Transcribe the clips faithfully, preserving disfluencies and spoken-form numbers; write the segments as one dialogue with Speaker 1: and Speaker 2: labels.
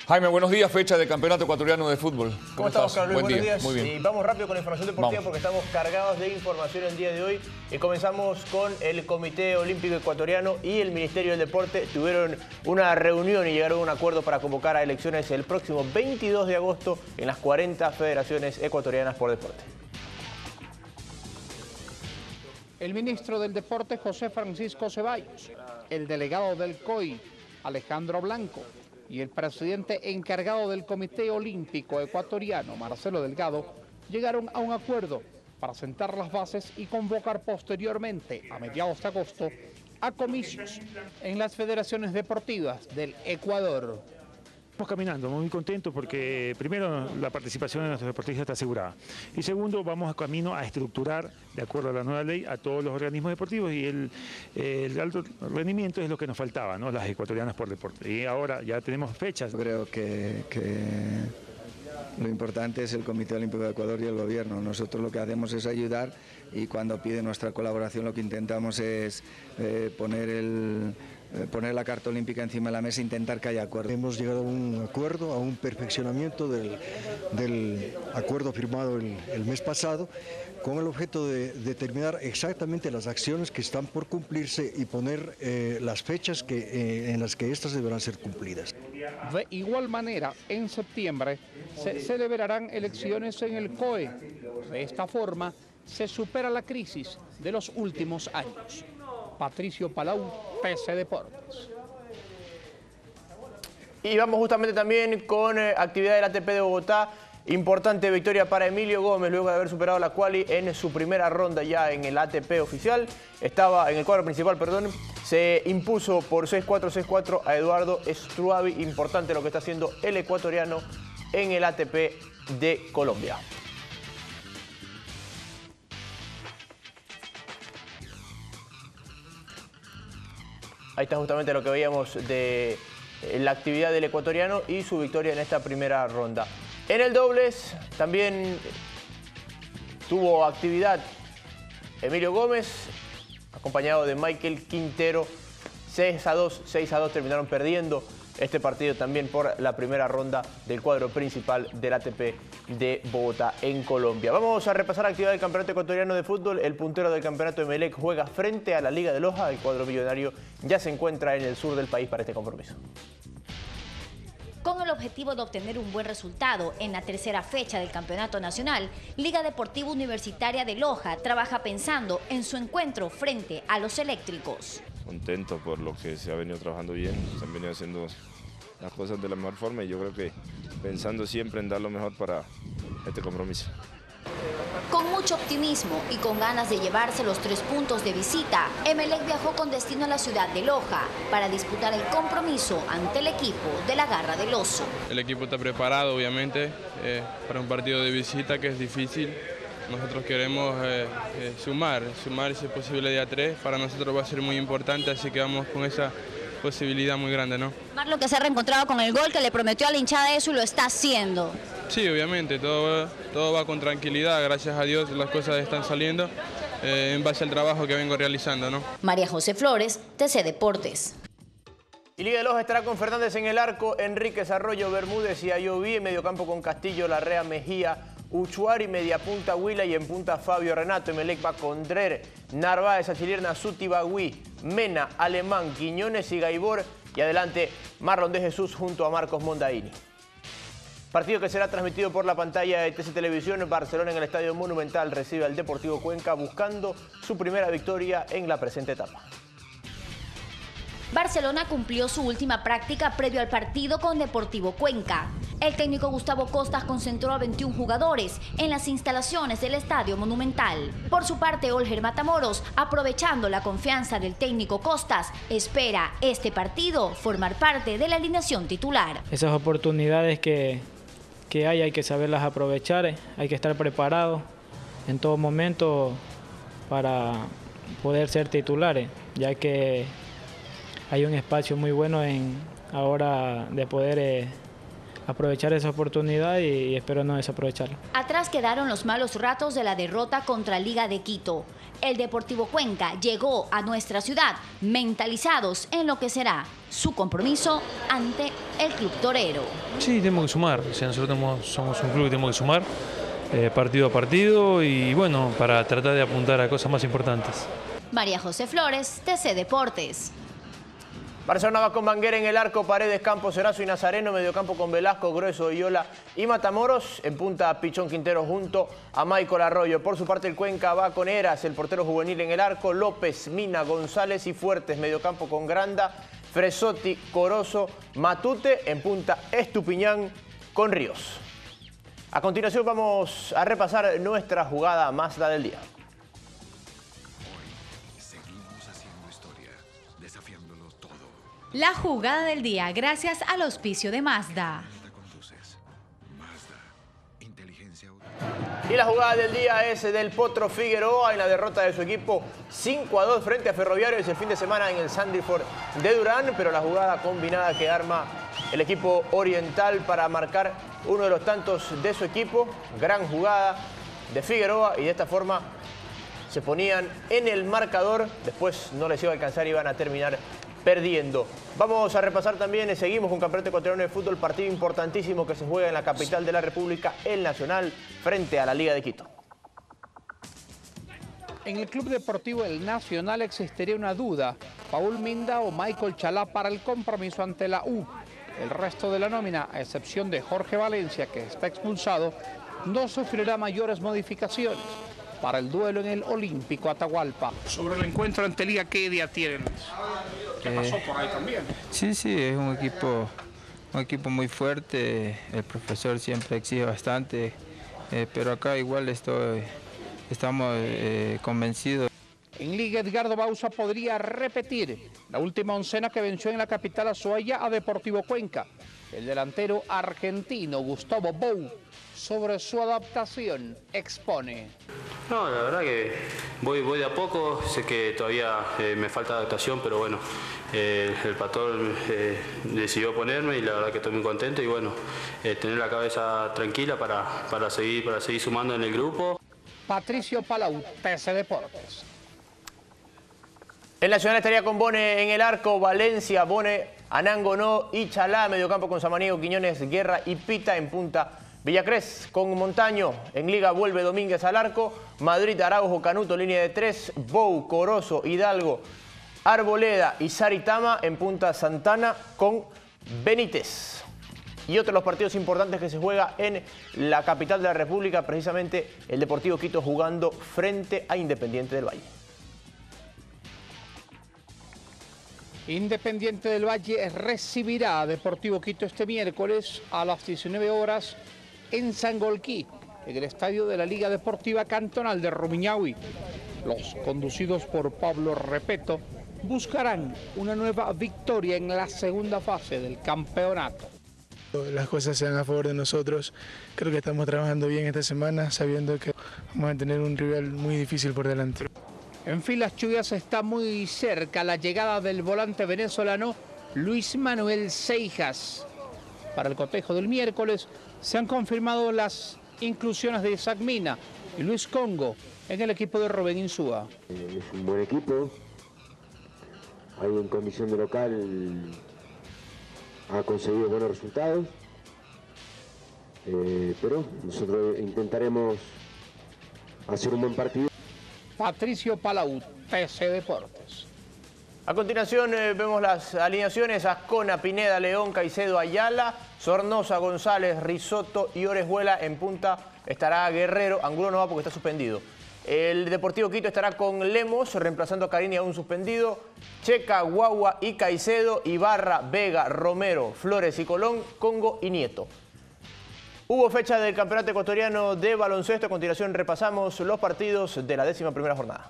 Speaker 1: Jaime, buenos días, fecha de Campeonato Ecuatoriano de Fútbol. ¿Cómo,
Speaker 2: ¿Cómo estamos, Carlos?
Speaker 1: Buen
Speaker 2: Buenos
Speaker 1: día.
Speaker 2: días.
Speaker 1: Muy bien.
Speaker 2: Y vamos rápido con la información deportiva
Speaker 1: Vamos.
Speaker 2: porque estamos cargados de información el día de hoy. Y comenzamos con el Comité Olímpico Ecuatoriano y el Ministerio del Deporte. Tuvieron una reunión y llegaron a un acuerdo para convocar a elecciones el próximo veintidós de agosto en las cuarenta federaciones ecuatorianas por deporte.
Speaker 3: El ministro del Deporte, José Francisco Ceballos, el delegado del C O I, Alejandro Blanco, y el presidente encargado del Comité Olímpico Ecuatoriano, Marcelo Delgado, llegaron a un acuerdo para sentar las bases y convocar posteriormente, a mediados de agosto, a comicios en las federaciones deportivas del Ecuador.
Speaker 4: Estamos caminando, muy contentos porque primero la participación de nuestros deportistas está asegurada y segundo vamos a camino a estructurar de acuerdo a la nueva ley a todos los organismos deportivos y el, el alto rendimiento es lo que nos faltaba, ¿no? Las ecuatorianas por deporte y ahora ya tenemos fechas.
Speaker 5: Yo creo que, que lo importante es el Comité Olímpico de Ecuador y el gobierno. Nosotros lo que hacemos es ayudar y cuando pide nuestra colaboración lo que intentamos es eh, poner el... poner la carta olímpica encima de la mesa e intentar que haya acuerdo.
Speaker 6: Hemos llegado a un acuerdo, a un perfeccionamiento del, del acuerdo firmado el, el mes pasado, con el objeto de determinar exactamente las acciones que están por cumplirse y poner eh, las fechas que, eh, en las que estas deberán ser cumplidas.
Speaker 3: De igual manera, en septiembre se celebrarán elecciones en el C O E. De esta forma, se supera la crisis de los últimos años. Patricio Palau, P C Deportes.
Speaker 2: Y vamos justamente también con eh, actividad del A T P de Bogotá. Importante victoria para Emilio Gómez luego de haber superado la quali en su primera ronda ya en el A T P oficial. Estaba en el cuadro principal, perdón. Se impuso por seis cuatro, seis cuatro a Eduardo Struavi. Importante lo que está haciendo el ecuatoriano en el A T P de Colombia. Ahí está justamente lo que veíamos de la actividad del ecuatoriano y su victoria en esta primera ronda. En el dobles también tuvo actividad Emilio Gómez, acompañado de Michael Quintero. seis a dos, seis a dos terminaron perdiendo este partido también por la primera ronda del cuadro principal del A T P de Bogotá en Colombia. Vamos a repasar la actividad del Campeonato Ecuatoriano de Fútbol. El puntero del campeonato Emelec juega frente a la Liga de Loja. El cuadro millonario ya se encuentra en el sur del país para este compromiso.
Speaker 7: Con el objetivo de obtener un buen resultado en la tercera fecha del Campeonato Nacional, Liga Deportiva Universitaria de Loja trabaja pensando en su encuentro frente a los eléctricos.
Speaker 8: Contento por lo que se ha venido trabajando bien, se han venido haciendo las cosas de la mejor forma y yo creo que pensando siempre en dar lo mejor para este compromiso.
Speaker 7: Con mucho optimismo y con ganas de llevarse los tres puntos de visita, Emelec viajó con destino a la ciudad de Loja para disputar el compromiso ante el equipo de la Garra del Oso.
Speaker 9: El equipo está preparado, obviamente, eh, para un partido de visita que es difícil. Nosotros queremos eh, eh, sumar, sumar si es posible día tres. Para nosotros va a ser muy importante, así que vamos con esa posibilidad muy grande, ¿no?
Speaker 7: Marlon, que se ha reencontrado con el gol, que le prometió a la hinchada eso y lo está haciendo.
Speaker 9: Sí, obviamente, todo, todo va con tranquilidad, gracias a Dios las cosas están saliendo eh, en base al trabajo que vengo realizando, ¿no?
Speaker 7: María José Flores, T C Deportes.
Speaker 2: Y Liga de Loja estará con Fernández en el arco, Enríquez, Arroyo, Bermúdez y Ayoví, en mediocampo con Castillo, Larrea, Mejía, Uchuari, media punta Huila y en punta Fabio Renato. Emelec va con Drer, Narváez, Achilierna, Suti, Bagüí, Mena, Alemán, Quiñones y Gaibor. Y adelante Marlon de Jesús junto a Marcos Mondaini. Partido que será transmitido por la pantalla de T C Televisión. Barcelona en el Estadio Monumental recibe al Deportivo Cuenca buscando su primera victoria en la presente etapa.
Speaker 7: Barcelona cumplió su última práctica previo al partido con Deportivo Cuenca. El técnico Gustavo Costas concentró a veintiún jugadores en las instalaciones del Estadio Monumental. Por su parte, Olger Matamoros, aprovechando la confianza del técnico Costas, espera este partido formar parte de la alineación titular.
Speaker 10: Esas oportunidades que, que hay hay que saberlas aprovechar, hay que estar preparado en todo momento para poder ser titulares, ya que hay un espacio muy bueno en ahora de poder eh, aprovechar esa oportunidad y, y espero no desaprovecharla.
Speaker 7: Atrás quedaron los malos ratos de la derrota contra Liga de Quito. el Deportivo Cuenca llegó a nuestra ciudad mentalizados en lo que será su compromiso ante el Club Torero.
Speaker 11: Sí, tenemos que sumar. O sea, nosotros tenemos, somos un club que tenemos que sumar eh, partido a partido y bueno, para tratar de apuntar a cosas más importantes.
Speaker 7: María José Flores, T C Deportes.
Speaker 2: Barcelona va con Banguera en el arco, Paredes, Campos, Erazo y Nazareno, mediocampo con Velasco, Grueso, Iola y Matamoros, en punta Pichón Quintero junto a Michael Arroyo. Por su parte el Cuenca va con Eras, el portero juvenil en el arco, López, Mina, González y Fuertes, mediocampo con Granda, Fresotti, Corozo, Matute, en punta Estupiñán con Ríos. A continuación vamos a repasar nuestra jugada Mazda del día.
Speaker 12: La jugada del día, gracias al auspicio de Mazda.
Speaker 2: Y la jugada del día es del Potro Figueroa en la derrota de su equipo cinco a dos frente a Ferroviarios el fin de semana en el Sandiford de Durán, pero la jugada combinada que arma el equipo oriental para marcar uno de los tantos de su equipo. Gran jugada de Figueroa y de esta forma se ponían en el marcador. Después no les iba a alcanzar y iban a terminar perdiendo. Vamos a repasar también, seguimos con Campeonato Ecuatoriano de Fútbol, partido importantísimo que se juega en la capital de la República, el Nacional, frente a la Liga de Quito.
Speaker 3: En el Club Deportivo El Nacional existiría una duda, Paul Minda o Michael Chalá para el compromiso ante la U. El resto de la nómina, a excepción de Jorge Valencia, que está expulsado, no sufrirá mayores modificaciones para el duelo en el Olímpico Atahualpa. Sobre el encuentro ante Liga, ¿qué idea tienen? ¿Qué pasó por ahí también?
Speaker 13: Sí, sí, es un equipo, un equipo muy fuerte. El profesor siempre exige bastante, eh, pero acá igual estoy, estamos eh, convencidos.
Speaker 3: En Liga, Edgardo Bauza podría repetir la última oncena que venció en la capital azuaya a Deportivo Cuenca. El delantero argentino Gustavo Bou, sobre su adaptación, expone.
Speaker 14: No, la verdad que voy, voy de a poco, sé que todavía eh, me falta adaptación, pero bueno, eh, el patrón eh, decidió ponerme y la verdad que estoy muy contento y bueno, eh, tener la cabeza tranquila para, para, seguir, para seguir sumando en el grupo.
Speaker 3: Patricio Palau, T C Deportes.
Speaker 2: El Nacional estaría con Bone en el arco, Valencia, Bone, Anango no y Chalá, mediocampo con Samaniego, Quiñones, Guerra y Pita en punta. Villacrés con Montaño, en Liga vuelve Domínguez al arco, Madrid, Araujo, Canuto, línea de tres, Bou, Corozo, Hidalgo, Arboleda y Saritama en punta Santana con Benítez. Y otros los partidos importantes que se juega en la capital de la República, precisamente el Deportivo Quito jugando frente a Independiente del Valle.
Speaker 3: Independiente del Valle recibirá a Deportivo Quito este miércoles a las diecinueve horas en Sangolquí, en el estadio de la Liga Deportiva Cantonal de Rumiñahui. Los conducidos por Pablo Repeto buscarán una nueva victoria en la segunda fase del campeonato.
Speaker 15: Las cosas sean a favor de nosotros. Creo que estamos trabajando bien esta semana, sabiendo que vamos a tener un rival muy difícil por delante.
Speaker 3: En Filas Chuyas está muy cerca la llegada del volante venezolano Luis Manuel Seijas. Para el cotejo del miércoles se han confirmado las inclusiones de Isaac Mina y Luis Congo en el equipo de Rubén Insúa.
Speaker 16: Es un buen equipo. Ahí en condición de local ha conseguido buenos resultados. Eh, pero nosotros intentaremos hacer un buen partido.
Speaker 3: Patricio Palau, T C Deportes.
Speaker 2: A continuación eh, vemos las alineaciones: Ascona, Pineda, León, Caicedo, Ayala, Sornosa, González, Risotto y Orejuela. En punta estará Guerrero, Angulo no va porque está suspendido. El Deportivo Quito estará con Lemos, reemplazando a Carini aún suspendido. Checa, Guagua y Caicedo, Ibarra, Vega, Romero, Flores y Colón, Congo y Nieto. Hubo fecha del Campeonato Ecuatoriano de Baloncesto. A continuación repasamos los partidos de la décima primera jornada.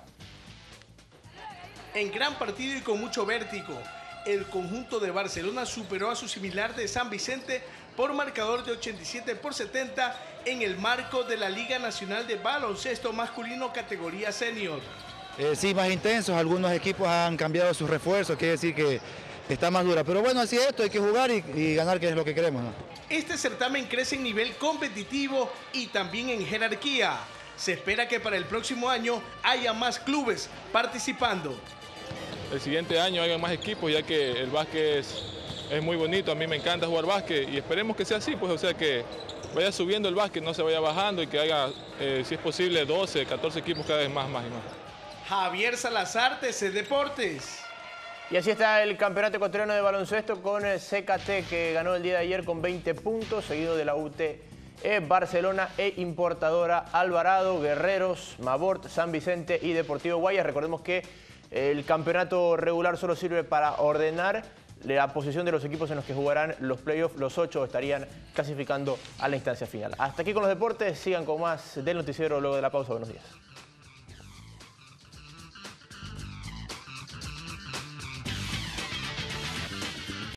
Speaker 17: En gran partido y con mucho vértigo, el conjunto de Barcelona superó a su similar de San Vicente por marcador de ochenta y siete por setenta en el marco de la Liga Nacional de Baloncesto Masculino categoría senior.
Speaker 18: Eh, sí, más intensos, algunos equipos han cambiado sus refuerzos, quiere decir que está más dura. Pero bueno, así es esto, hay que jugar y, y ganar, que es lo que queremos, ¿no?
Speaker 17: Este certamen crece en nivel competitivo y también en jerarquía. Se espera que para el próximo año haya más clubes participando.
Speaker 19: El siguiente año haya más equipos, ya que el básquet es, es muy bonito, a mí me encanta jugar básquet y esperemos que sea así, pues, o sea que vaya subiendo el básquet, no se vaya bajando y que haya, eh, si es posible, doce, catorce equipos cada vez más, más y más.
Speaker 17: Javier Salazar, T C Deportes.
Speaker 2: Y así está el Campeonato Ecuatoriano de Baloncesto con el C K T, que ganó el día de ayer con veinte puntos, seguido de la U T E, Barcelona e Importadora Alvarado, Guerreros, Mabort, San Vicente y Deportivo Guayas. Recordemos que el campeonato regular solo sirve para ordenar la posición de los equipos en los que jugarán los playoffs. Los ocho estarían clasificando a la instancia final. Hasta aquí con los deportes. Sigan con más del noticiero luego de la pausa. Buenos días.